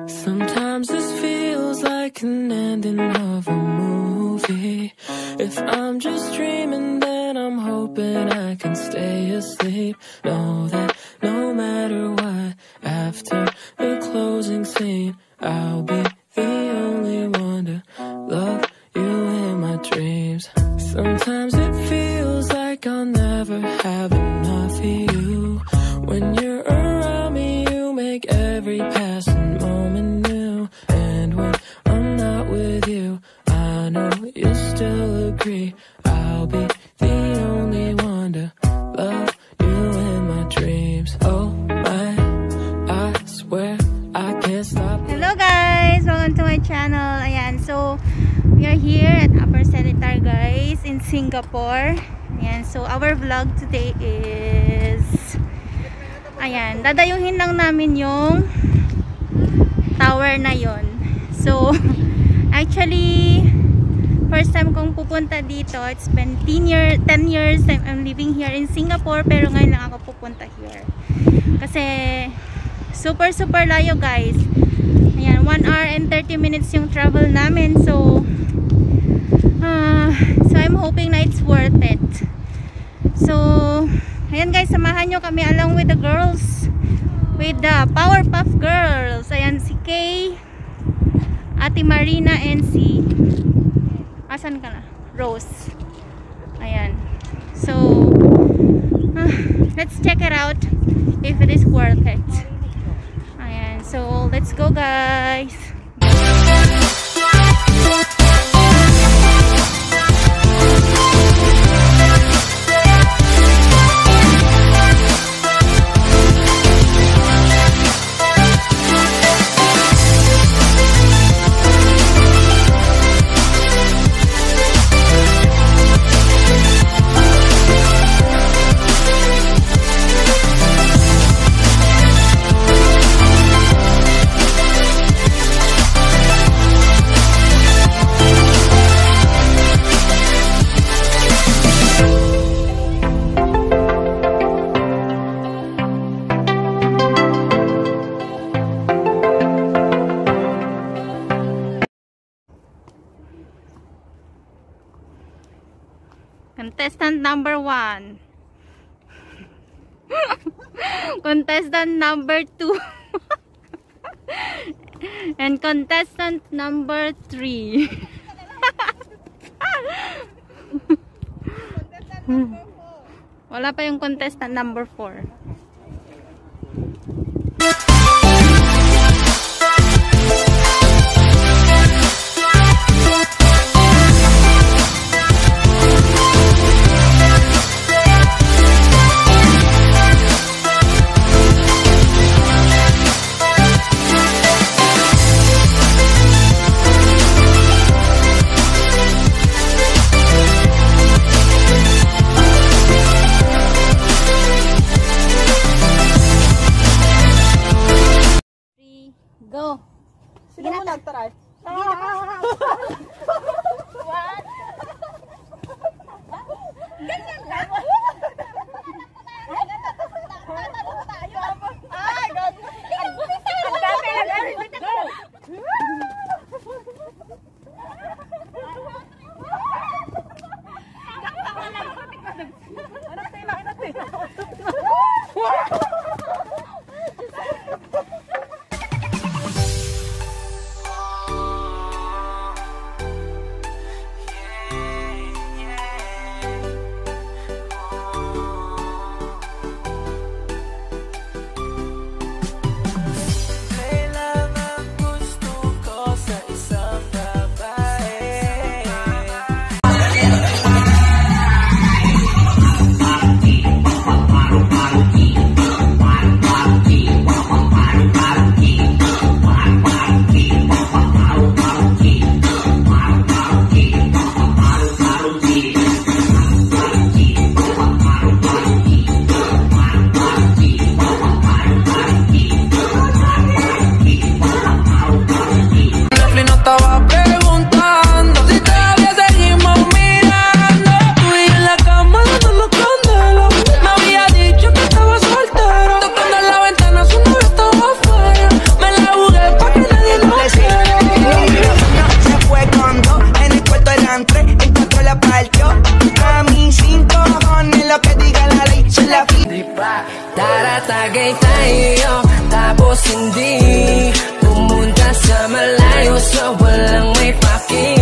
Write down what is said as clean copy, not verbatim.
Sometimes this feels like an ending of a movie. If I'm just dreaming, then I'm hoping I can stay asleep. Know that no matter what, after the closing scene, I'll be the only one to love you in my dreams. Sometimes it feels like I'll never have enough of you. When you're around me, you make every passing moment new. And when I'm not with you, I know you'll still agree. I'll be the only one to love you in my dreams. Oh my, I swear I can't stop. Hello guys! Welcome to my channel. Ayan, so we are here at Upper Seletar guys in Singapore. Ayan, so our vlog today is ayan, dadayuhin lang namin yung tower na yon. So actually first time kong pupunta dito. It's been 10 years I'm living here in Singapore, pero ngayon lang ako pupunta here kasi super layo guys. Ayan, 1 hour and 30 minutes yung travel namin. So I'm hoping na it's worth it. So ayan guys, samahan nyo kami along with the girls, with the Powerpuff Girls. Ayan, si Kay, Ate Marina, and si asan ka na? Rose. Ayan. So let's check it out if it is worth it. Ayan, so let's go guys. Contestant number 1. Contestant number 2. And contestant number 3. Wala pa yung contestant number 4. Go. Sino mo nagtaray? What? Ganyan lang. Ay, God. magtatagay tayo, tapos hindi pumunta sa malayo, so walang may paki.